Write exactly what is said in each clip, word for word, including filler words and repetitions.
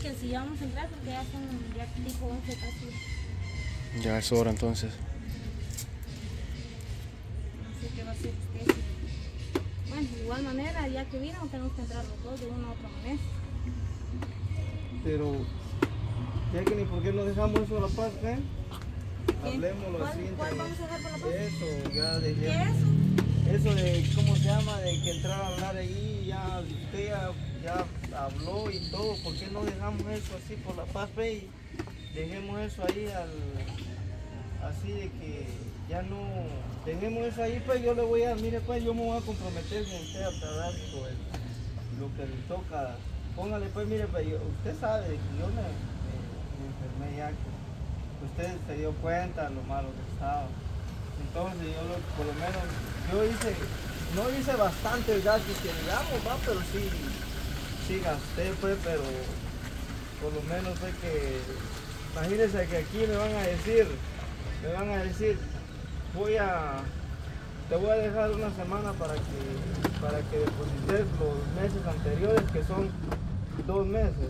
que si vamos a entrar, porque ya son ya tipo once casi. Ya es hora entonces. Así que va a ser este. Bueno, de igual manera, ya que vino, tenemos que entrar los dos de una u otra manera. Pero, ya que ni por qué no dejamos eso a la paz, ¿eh? Hablemoslo ¿Cuál, así. ¿Cuál entre- vamos a dejar por la paz? Eso, ya ¿Qué dejé. es eso? Eso de, ¿cómo se llama? De que entrar a hablar ahí, ya usted ya, ya habló y todo. ¿Por qué no dejamos eso así por la paz, ve? Y dejemos eso ahí al, así de que ya no, dejemos eso ahí, pues yo le voy a, mire pues yo me voy a comprometer con usted a tratar con el- lo que le toca. Póngale pues, mire pues, yo- usted sabe que yo me, me, me enfermé ya, que usted se dio cuenta lo malo que estaba. Entonces yo lo- por lo menos, yo hice, no hice bastante gastos que digamos, va, pero sí, sí gasté pues, pero por lo menos fue que, imagínense que aquí me van a decir, me van a decir, voy a, te voy a dejar una semana para que, para que deposites los meses anteriores, que son dos meses,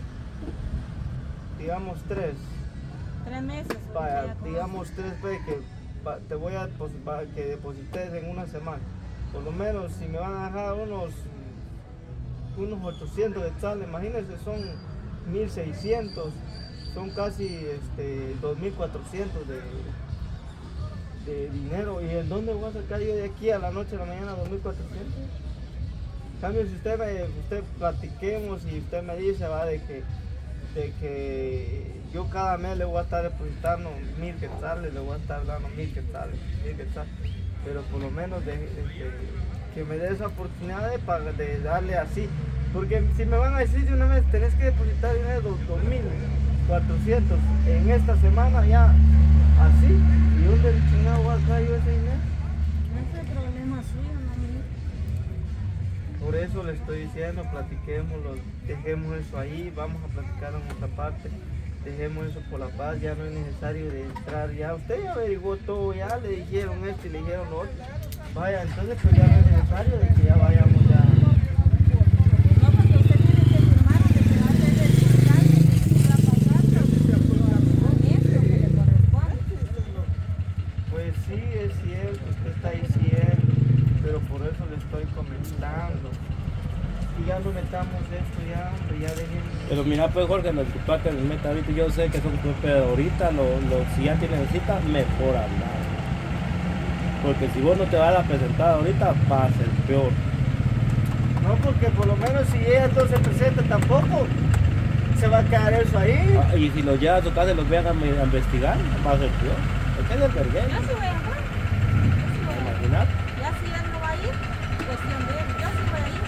digamos tres. Tres meses. Vaya, ya con digamos tres veces que pa- te voy a depos- para que deposites en una semana. Por lo menos si me van a dejar unos unos ochocientos de sal, imagínense, son mil seiscientos, son casi este, dos mil cuatrocientos de, de dinero. ¿Y en dónde voy a sacar yo de aquí a la noche a la mañana dos mil cuatrocientos? En cambio, si usted me, usted platiquemos y usted me dice, va, de que de que yo cada mes le voy a estar depositando mil quetzales, le voy a estar dando mil quetzales, mil quetzales, pero por lo menos de, de- de- que me dé esa oportunidad de, pagar- de darle así, porque si me van a decir de una vez tenés que depositar dinero dos mil cuatrocientos en esta semana ya así, ¿y dónde el chingado va a caer yo ese dinero? Ese es el problema suyo, no mío. Por eso le estoy diciendo, platiquémoslo, dejemos eso ahí, vamos a platicar en otra parte, dejemos eso por la paz, ya no es necesario de entrar, ya usted ya averiguó todo, ya le dijeron esto y le dijeron lo otro, vaya, entonces pues ya no es necesario de que ya vayamos ya. No, porque usted tiene que firmar de que va a ser el fiscal que va a pasar con esto que le corresponde. Pues sí, es cierto, usted está diciendo, pero por eso le estoy comentando. Y ya no metamos esto ya, hombre, ya dejemos. Pero mira pues Jorge, no es que tú que les meta ahorita, yo sé que son tus, pero ahorita lo, lo, si ya tienen cita, mejor hablar. Porque si vos no te vas a presentar ahorita, va a ser peor. No, porque por lo menos si ella no se presenta tampoco, se va a quedar eso ahí. Ah, y si los llevan a su casa y los vean a, a investigar, va a ser peor. Es que es el vergüenza. Yo sí voy a entrar. Yo sí voy a entrar. Imagínate. Ya si él no va a ir, cuestión de él. Yo sí voy a ir.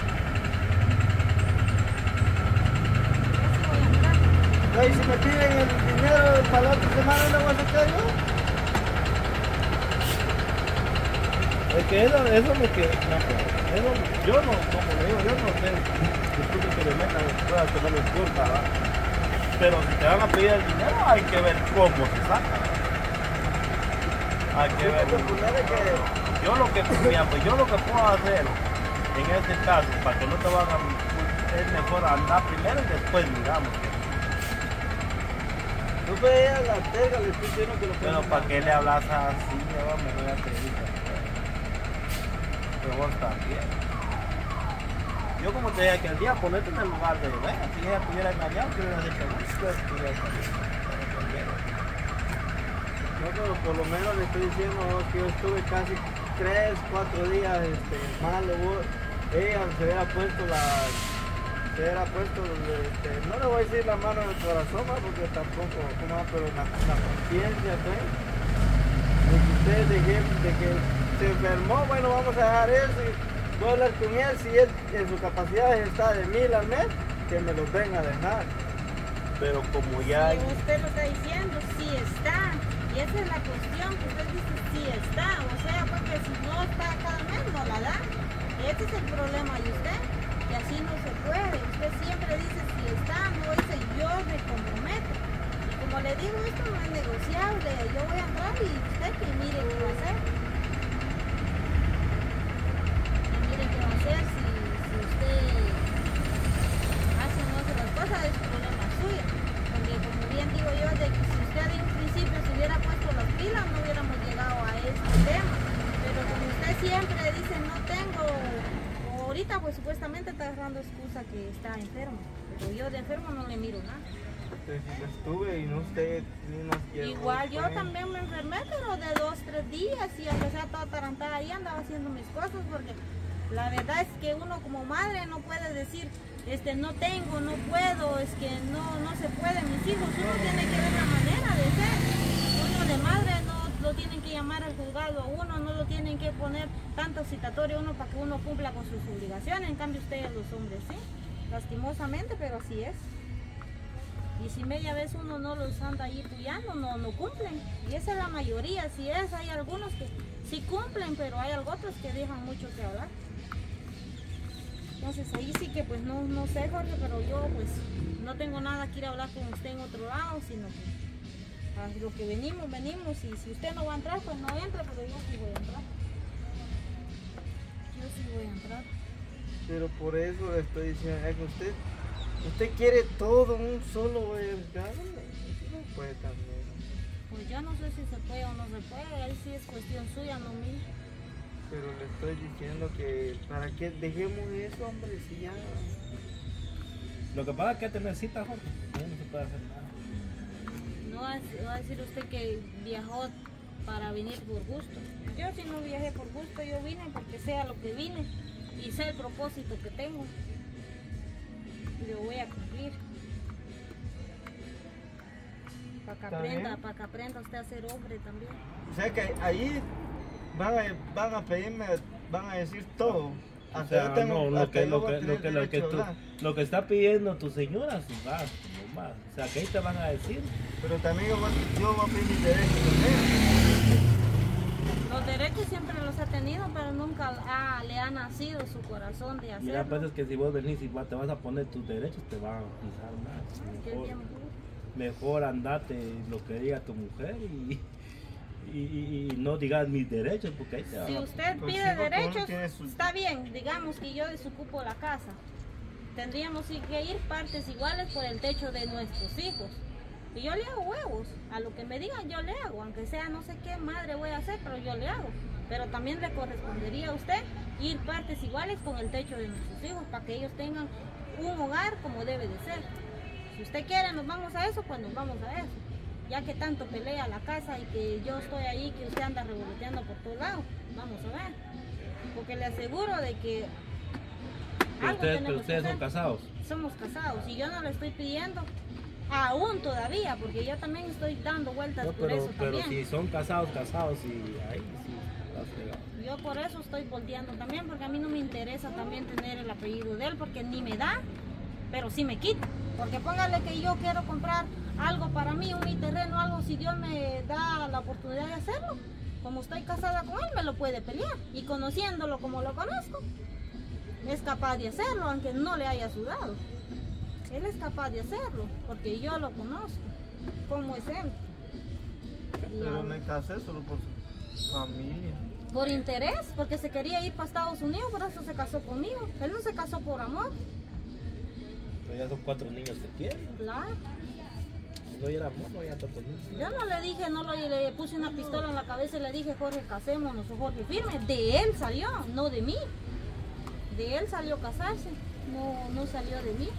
Yo sí voy a entrar. Oye, si me piden el dinero para la otra semana, ¿no voy a sacar yo? Es que eso, eso es lo que... No, eso, yo no, como le digo, yo no sé. Disculpe que le metan pueda tener culpa, ¿verdad? Pero si te van a pedir el dinero, hay que ver cómo se saca. Hay que ver. Yo lo que, mira, pues yo lo que puedo hacer en este caso, para que no te vayan, es mejor andar primero y después miramos. No puede ir a la terga, le estoy diciendo que lo Pero pueden ¿para qué le hablas así? Ya va, me voy a pedir. Pero vos también. Yo como te dije que el día ponerte en el lugar de, bueno, si ella estuviera engañado, que hubiera dicho, "Uy, estuviera engañado". No, pero por lo menos le estoy diciendo vos, que yo estuve casi tres, cuatro días este, malo. Vos. Ella se hubiera puesto la... Se hubiera puesto, este, no le voy a decir la mano en el corazón, ¿va? Porque tampoco, ¿cómo va? Pero la, la conciencia, ¿sí? De que ustedes dejen, de que se enfermó, bueno, vamos a dejar eso y voy a hablar con él, si él en su capacidad está de mil al mes, que me los venga a dejar. Pero como ya hay... Y usted lo está diciendo, sí está. Y esa es la cuestión, que usted dice sí está. O sea, porque si no está cada mes, no la da. Ese es el problema de usted. Y así no se puede. Usted siempre dice si está, no dice yo me comprometo. Y como le digo, esto no es negociable. Yo voy a entrar y usted que mire qué va a hacer. Que mire qué va a hacer si, si usted hace o no hace las cosas. Es problema usted siempre dice no tengo, o ahorita pues supuestamente está agarrando excusa que está enfermo, pero yo de enfermo no le miro nada. Pues estuve y no usted ni nos llevó. Igual yo pues. también me enfermé, pero de dos, tres días y empecé a toda atarantada ahí, andaba haciendo mis cosas porque la verdad es que uno como madre no puede decir, este, no tengo, no puedo, es que no, no se puede, mis hijos, uno tiene que ver la manera de ser. Uno de madre no lo tienen que llamar al juzgado a uno, no lo tienen que poner tanto citatorio a uno para que uno cumpla con sus obligaciones, en cambio ustedes los hombres, ¿sí? Lastimosamente, pero así es. Y si media vez uno no los anda ahí puyando, no, no cumplen. Y esa es la mayoría, si es, hay algunos que sí cumplen, pero hay otros que dejan mucho que hablar. Entonces ahí sí que pues no, no sé, Jorge, pero yo pues no tengo nada que ir a hablar con usted en otro lado, sino que a lo que venimos, venimos, y si usted no va a entrar, pues no entre, pero yo sí voy a entrar. Yo sí voy a entrar. Pero por eso le estoy diciendo, es que usted, usted quiere todo en un solo lugar, no puede también. Pues yo no sé si se puede o no se puede, ahí sí es cuestión suya, no mía. Pero le estoy diciendo que para que dejemos eso, hombre, si ya. Lo que pasa es que tener cita, Jorge, ya no se puede hacer nada. No va a, va a decir usted que viajó para venir por gusto. Yo si no viajé por gusto, yo vine porque sea lo que vine y sé el propósito que tengo. Y lo voy a cumplir. Para que Está aprenda, bien. para que aprenda usted a ser hombre también. O sea que ahí van a, van a pedirme, van a decir todo. O Hasta sea, yo tengo- no, lo hasta que, yo lo voy a que, tener lo que, lo que derecho a tú- hablar. lo que está pidiendo tu señora, su gasto, no más. O sea, que ahí te van a decir. Pero también yo voy, yo voy a pedir mis derechos también. Los derechos siempre los ha tenido, pero nunca ah, le ha nacido su corazón de Mira, pues hacerlo. es que si vos venís y te vas a poner tus derechos, te van a pisar más. Que es Mejor, bien duro. mejor andate lo que diga tu mujer y, y, y- y no digas mis derechos, porque ahí te van Si a... usted Pues pide sí, porque uno derechos, tiene su- está bien, digamos que yo desocupo la casa. Tendríamos que ir partes iguales por el techo de nuestros hijos. Y yo le hago huevos, a lo que me digan yo le hago, aunque sea no sé qué madre voy a hacer, pero yo le hago. Pero también le correspondería a usted ir partes iguales con el techo de nuestros hijos, para que ellos tengan un hogar como debe de ser. Si usted quiere nos vamos a eso, pues nos vamos a eso. Ya que tanto pelea la casa y que yo estoy ahí, que usted anda revoloteando por todos lados, vamos a ver. Porque le aseguro de que Pero algo ustedes, pero tenemos que ustedes son hacer. casados. Somos casados y yo no le estoy pidiendo aún todavía, porque yo también estoy dando vueltas No, por pero, eso pero también. si son casados, casados, y ahí sí, está fregado. Yo por eso estoy volteando también, porque a mí no me interesa también tener el apellido de él, porque ni me da, pero sí me quita. Porque póngale que yo quiero comprar algo para mí, un mi terreno, algo, si Dios me da la oportunidad de hacerlo, como estoy casada con él, me lo puede pelear. Y conociéndolo como lo conozco, es capaz de hacerlo, aunque no le haya sudado. Él es capaz de hacerlo, porque yo lo conozco, cómo es él. Y Pero aún- me casé solo por su familia. por interés, porque se quería ir para Estados Unidos, por eso se casó conmigo. Él no se casó por amor, Pero ya son cuatro niños que quieren. claro. Si no era amor, no ya tantos niños. Yo no le dije, no lo, le puse una pistola en la cabeza y le dije, Jorge, casémonos o Jorge, firme. De él salió, no de mí. De él salió casarse, no, no salió de mí.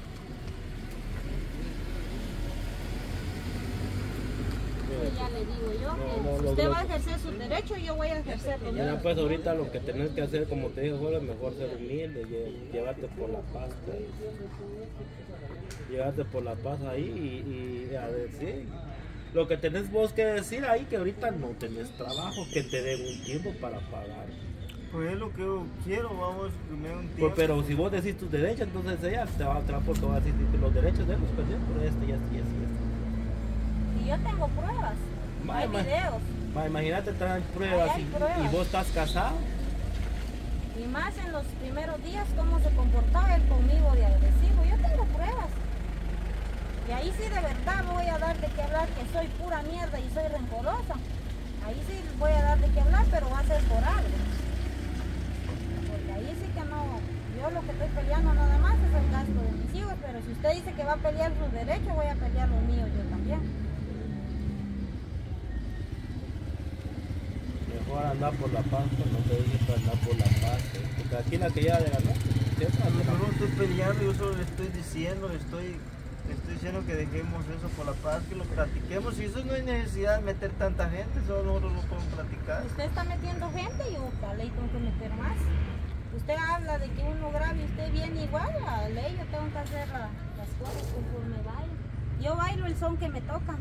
Sí, ya le digo yo, No, que no, si no, usted no. va a ejercer su derecho, yo voy a ejercer lo Mira, mío. pues ahorita lo que tenés que hacer, como te dije, Jorge, mejor ser humilde, lle- llevarte por la paz, pues. Llevarte por la paz ahí y, y a decir lo que tenés vos que decir ahí, que ahorita no tenés trabajo, que te den un tiempo para pagar. Pues es lo que yo quiero, vamos, que me dé un Pues, tiempo. pero si vos decís tus derechos, entonces ella te va a entrar porque va a decir que los derechos de él los perdió por este y este y este. y este. Y yo tengo pruebas, Ma- hay ma- videos. Ma, imagínate traer pruebas, Ahí hay y, pruebas. y vos estás casado. Y más en los primeros días, cómo se comportaba él conmigo de agresivo. Yo tengo pruebas. Y ahí sí de verdad voy a dar de qué hablar, que soy pura mierda y soy rencorosa. Ahí sí voy a dar de qué hablar, pero va a ser por algo. Porque ahí sí que no, yo lo que estoy peleando nada más es el gasto de mis hijos, pero si usted dice que va a pelear sus derechos, voy a pelear los míos yo también. Ahora andar por la paz, pues, no te dije para andar por la paz, eh, porque aquí la que ya de ganar, siempre Yo anda la- no estoy peleando, yo solo le estoy diciendo, le estoy, le estoy diciendo que dejemos eso por la paz, que lo platiquemos. Y eso no hay necesidad de meter tanta gente, solo nosotros lo podemos platicar. Usted está metiendo gente y yo a ley tengo que meter más. Usted habla de que uno grave y usted viene igual, a ley yo tengo que hacer la- las cosas conforme bailo. Yo bailo el son que me toca.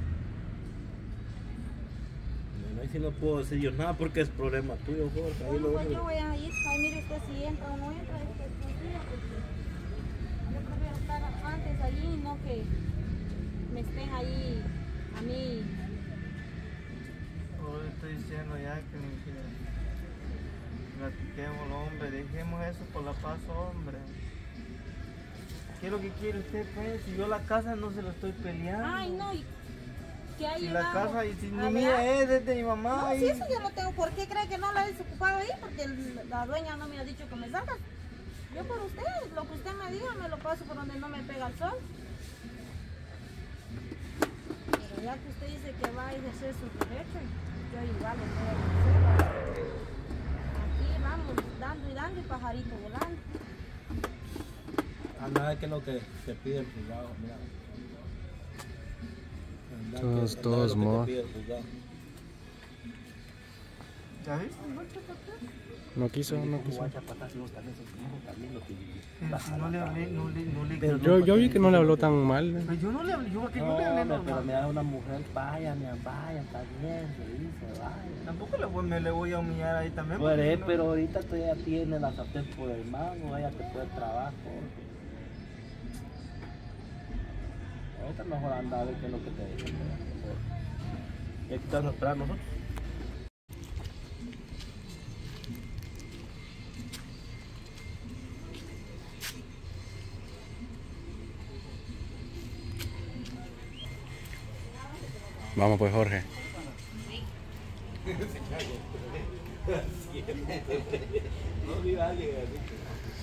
Bueno, ahí sí no puedo decir yo nada porque es problema tuyo, Jorge. Ahí Bueno, lo pues yo único- voy a ir, ahí mire usted si entra o no entra, es cuestión suya, porque yo prefiero estar antes allí y no que me estén ahí a mí. Yo le estoy diciendo ya que, que platiquemos, hombre, dejemos eso por la paz, hombre. ¿Qué es lo que quiere usted, pues? Si yo la casa no se la estoy peleando. Ay, no, y que hay Si la casa, y si ni mía ¿verdad? es, es de mi mamá. No, y- si eso yo no tengo por qué cree que no la he desocupado ahí, porque el- la dueña no me ha dicho que me salga. Yo por usted, lo que usted me diga, me lo paso por donde no me pega el sol. Pero ya que usted dice que va a ejercer su derecho, yo igual lo voy a ejercer. Aquí vamos dando y dando y pajarito volando. Anda, que es lo que te pide el juzgado, mira. Anda, Todos- que- anda, todos lo que te modos. pide el juzgado. ¿Ya viste? No quiso, no ¿Cómo quiso. vas a pasar si vos también sos hijo también lo que Pero si no le hablé, no le, no le. Pero Yo, yo vi que no le habló tan mal. Pero yo no le hablé, yo que yo No, le hablé hombre, pero normal. mira una mujer, vaya, mira, vaya, está bien, se dice, vaya. Tampoco le voy, me le voy a humillar ahí también. Pues, porque eh, si no- pero ahorita tú ya tienes la sartén por el mango, ella te puede trabajo. Ahorita mejor anda a ver qué es lo que te dicen. ¿Y aquí estamos esperando nosotros? Vamos pues, Jorge. No vive alguien así.